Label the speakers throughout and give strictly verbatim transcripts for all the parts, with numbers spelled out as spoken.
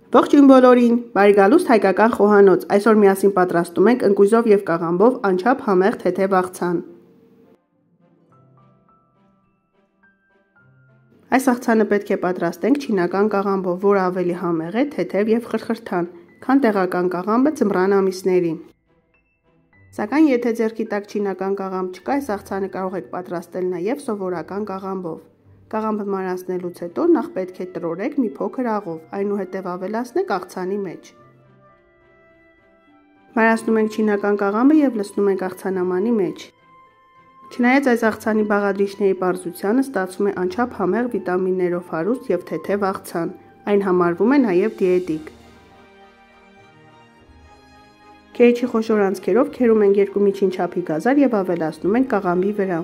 Speaker 1: Ողջույն բոլորին, բարի գալուստ հայկական խոհանոց, այսօր միասին պատրաստում ենք ընկույզով և կաղամբով անչափ համեղ թեթև աղցան։ Այս աղցանը պետք է պատրաստենք չինական կաղամբով, որը ավելի համեղ է, թեթև և խրխրթան, քան տեղական կաղամբը ձմռան ամիսներին։ Սակայն եթե ձեռքի տակ չինական կաղամբ չկա, այս աղցանը կարող եք պատրաստել նաև սովորական կաղամբով։ Կաղամբը մարանցնելուց հետո նախ պետք է տրորեք մի փոքր աղով, այնուհետև ավելացնեք աղցանի մեջ։ Մարանցնում ենք չինական կաղամբը և լցնում ենք աղցանամանի մեջ։ Չնայած այս աղցանի բաղադրիչների պարզությանը, ստացվում է անչափ համեղ վիտամիններով հարուստ և թեթև աղցան, այն համարվում է նաև դիետիկ։ Քերիչի խոշոր անցքերով քերում ենք երկու միջին չափի գազար և ավելացնում ենք կաղամբի վրա։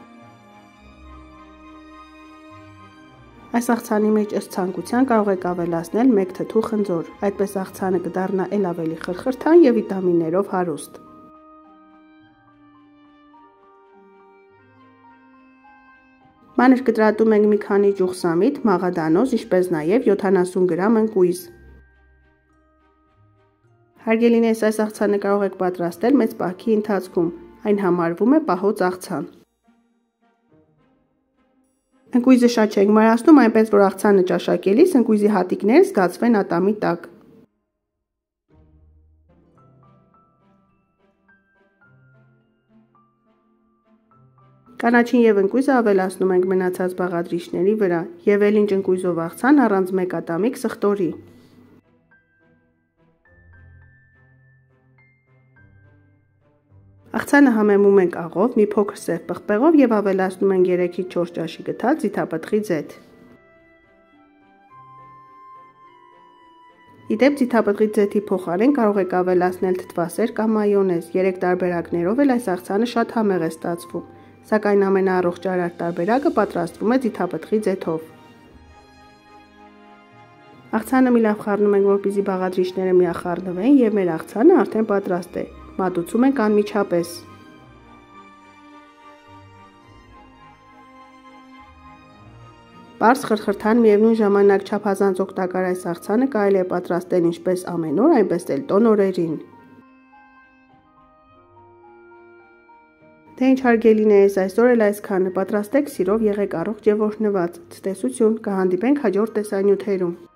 Speaker 1: Այս աղցանի մեջ ըստ ցանկության կարող եք ավելացնել մեկ թթու խնձոր, այդպես աղցանը կդառնա էլ ավելի խրխրթան և վիտամիններով հարուստ։ Մանր կտրատում ենք մի քանի ճուղ սամիտ, մաղադանոց, ինչպես նաև յոթանասուն գրամ ընկույզ։ Հարգելիներս, այս աղցանը կարող եք պատրաստել մեծ պահքի ընթացքում, այն համարվում է պահոց աղցան։ Ընկույզը շատ չենք մարացնում, այնպես որ աղցանը ճաշակելիս ընկույզի հատիկները զգացվեն ատամի տակ։ Կանաչին և ընկույզը ավելացնում ենք մնացած բաղադրիչների վրա և էլ ինչ ընկույզով աղցան առանց մեկ ատամիկ սխտորի։ Աղցանը համեմում ենք աղով, մի փոքր սև պղպեղով և ավելացնում ենք երեքից չորս ճաշի գթած ձիթապտղի ձեթ։ Ի դեպ, ձիթապտղի ձեթի փոխարեն կարող եք ավելացնել թթվասեր կամ մայոնեզ, երեք տարբերակներով էլ այս աղցանը շատ համեղ է ստացվում, սակայն ամենաառողջարար տարբերակը պատրաստվում է ձիթապտղի ձեթով։ Աղցանը մի լավ խառնում ենք, որպեսզի բաղադրիչները միախառնվեն և մեր աղցանը արդեն պատրաստ է։ Մատուցում ենք անմիջապես։ Պարզ, խրխրթան, միևնույն ժամանակ չափազանց օգտակար այս աղցանը կարելի է պատրաստել ինչպես ամեն օր, այնպես էլ տոն օրերին։ Թե ինչ հարգելիներս, այսօր էլ այսքանը, պատրաստեք սիրով, եղեք առողջ և օրհնված։ Ցտեսություն, կհանդիպենք հաջորդ տեսանյութերում։